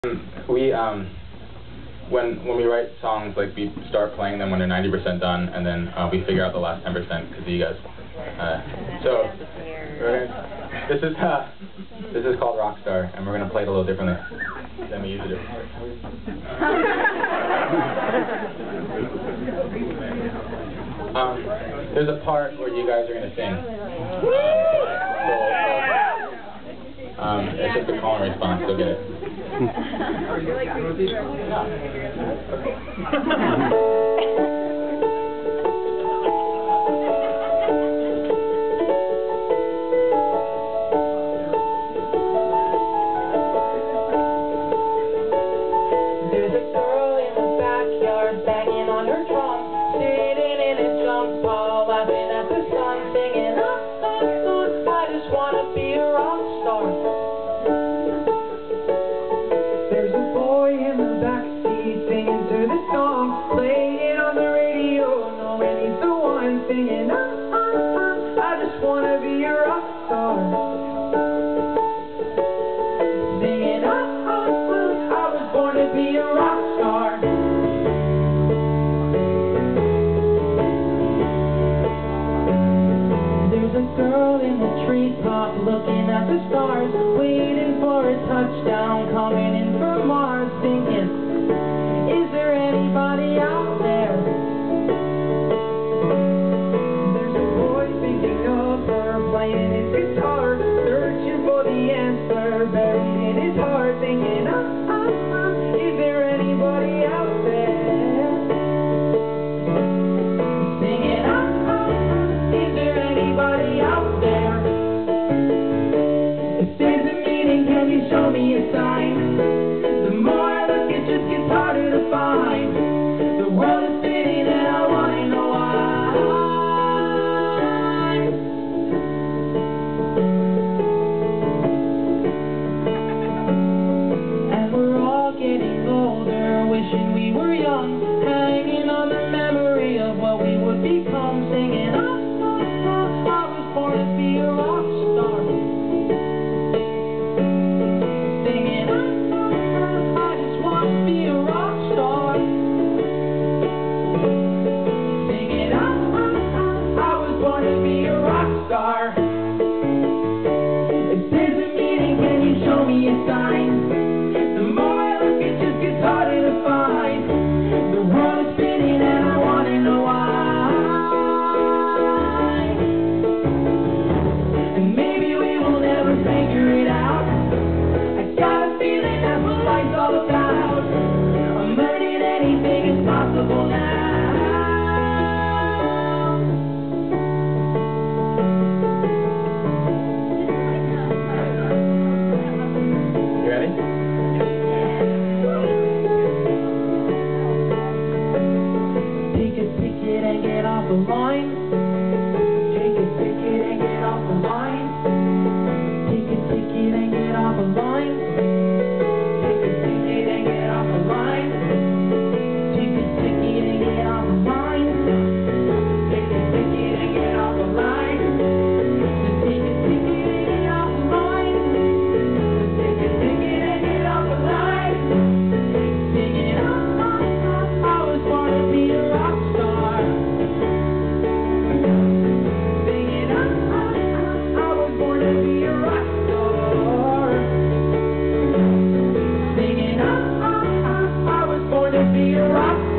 We when we write songs, like, we start playing them when they're 90% done, and then we figure out the last 10% because of you guys. So this is called Rockstar, and we're gonna play it a little differently than we usually do. There's a part where you guys are gonna sing. It's just a call and response. Go get it. There's a girl in the backyard banging on her drum, sitting in a jump pile, laughing at the sun, singing, I just wanna be a rock star. There's a boy in the backseat singing to the song, playing it on the radio, knowing he's the one singing, I just wanna be a rock star. Singing, I was born to be a rock star. There's a girl in the treetop looking at the stars, waiting for a touchdown, coming in from Mars, thinking, is there anybody out there? There's a boy thinking of her, playing his guitar, searching for the answer, buried in his heart, thinking, is there anybody out there? Singing, is there anybody out there? If there's a meaning, can you show me a sign? The more I look, it just gets harder to find. The world is spinning and I wanna know why. And we're all getting older, wishing we were young, hanging on the memory of what we would become, singing, I was born to be a rock star. Singing, I just want to be a rock star. Singing, I was born to be a rock star. If there's a meaning, can you show me a sign? The more I look, it just gets harder to find. The world is spinning and I want to know why. And maybe we will never figure it out. I got a feeling that's what life's all about. I'm learning anything is possible now. You ready? Take a ticket and get off the line. Take a ticket and get off the line. Take a ticket and get off the line. Take a ticket and get off the line. Take a ticket and get off the line. Take a ticket and get off the line. Take a ticket and get off the line. Take a ticket and get off the line. Singing, I was born to be a rock star. Singing, I was born to be a rock star. Singing, I was born to be a rock star.